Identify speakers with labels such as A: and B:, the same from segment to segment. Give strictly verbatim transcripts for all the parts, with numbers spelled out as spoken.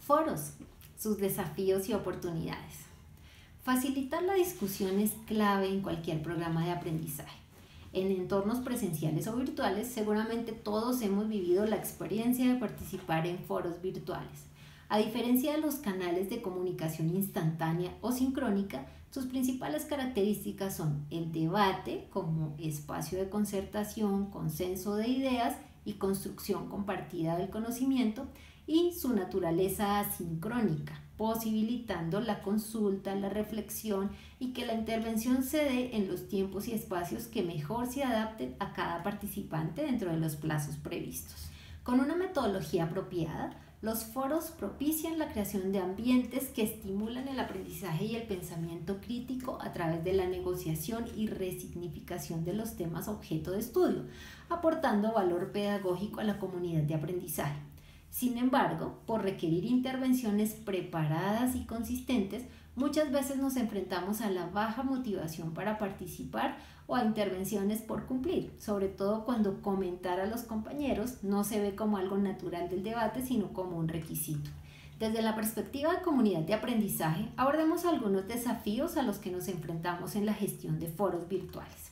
A: Foros, sus desafíos y oportunidades. Facilitar la discusión es clave en cualquier programa de aprendizaje. En entornos presenciales o virtuales, seguramente todos hemos vivido la experiencia de participar en foros virtuales. A diferencia de los canales de comunicación instantánea o sincrónica, sus principales características son el debate como espacio de concertación, consenso de ideas y construcción compartida del conocimiento, y su naturaleza asincrónica, posibilitando la consulta, la reflexión y que la intervención se dé en los tiempos y espacios que mejor se adapten a cada participante dentro de los plazos previstos. Con una metodología apropiada, los foros propician la creación de ambientes que estimulan el aprendizaje y el pensamiento crítico a través de la negociación y resignificación de los temas objeto de estudio, aportando valor pedagógico a la comunidad de aprendizaje. Sin embargo, por requerir intervenciones preparadas y consistentes, muchas veces nos enfrentamos a la baja motivación para participar o a intervenciones por cumplir, sobre todo cuando comentar a los compañeros no se ve como algo natural del debate, sino como un requisito. Desde la perspectiva de comunidad de aprendizaje, abordemos algunos desafíos a los que nos enfrentamos en la gestión de foros virtuales.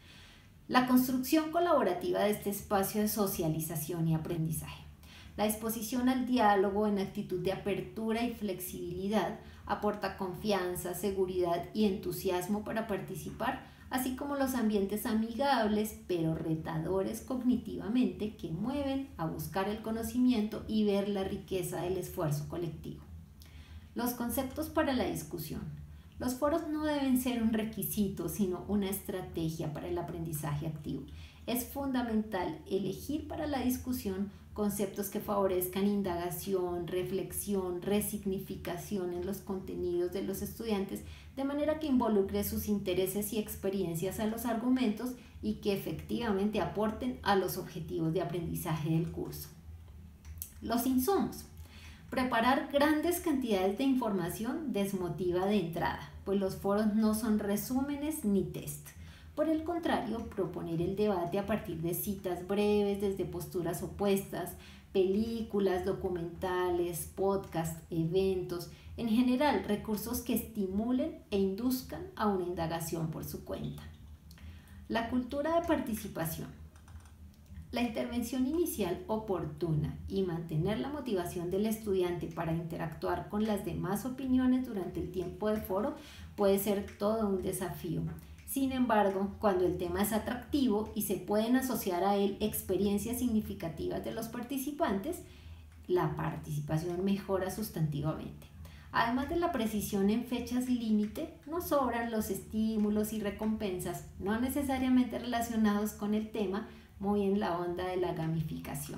A: La construcción colaborativa de este espacio de socialización y aprendizaje. La disposición al diálogo en actitud de apertura y flexibilidad aporta confianza, seguridad y entusiasmo para participar, así como los ambientes amigables pero retadores cognitivamente que mueven a buscar el conocimiento y ver la riqueza del esfuerzo colectivo. Los conceptos para la discusión. Los foros no deben ser un requisito, sino una estrategia para el aprendizaje activo. Es fundamental elegir para la discusión conceptos que favorezcan indagación, reflexión, resignificación en los contenidos de los estudiantes, de manera que involucre sus intereses y experiencias a los argumentos y que efectivamente aporten a los objetivos de aprendizaje del curso. Los insumos. Preparar grandes cantidades de información desmotiva de entrada, pues los foros no son resúmenes ni test. Por el contrario, proponer el debate a partir de citas breves desde posturas opuestas, películas, documentales, podcasts, eventos, en general recursos que estimulen e induzcan a una indagación por su cuenta. La cultura de participación. La intervención inicial oportuna y mantener la motivación del estudiante para interactuar con las demás opiniones durante el tiempo de foro puede ser todo un desafío. Sin embargo, cuando el tema es atractivo y se pueden asociar a él experiencias significativas de los participantes, la participación mejora sustantivamente. Además de la precisión en fechas límite, no sobran los estímulos y recompensas, no necesariamente relacionados con el tema, muy en la onda de la gamificación.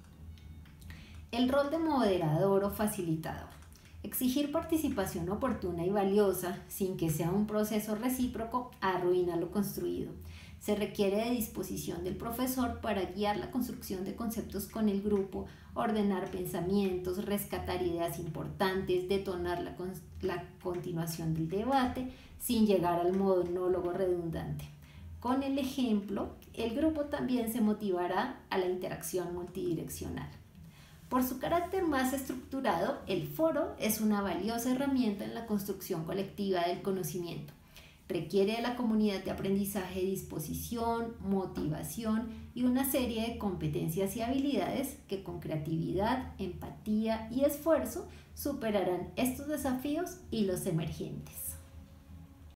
A: El rol de moderador o facilitador. Exigir participación oportuna y valiosa sin que sea un proceso recíproco arruina lo construido. Se requiere de disposición del profesor para guiar la construcción de conceptos con el grupo, ordenar pensamientos, rescatar ideas importantes, detonar la, con la continuación del debate sin llegar al monólogo redundante. Con el ejemplo, el grupo también se motivará a la interacción multidireccional. Por su carácter más estructurado, el foro es una valiosa herramienta en la construcción colectiva del conocimiento. Requiere de la comunidad de aprendizaje disposición, motivación y una serie de competencias y habilidades que con creatividad, empatía y esfuerzo superarán estos desafíos y los emergentes.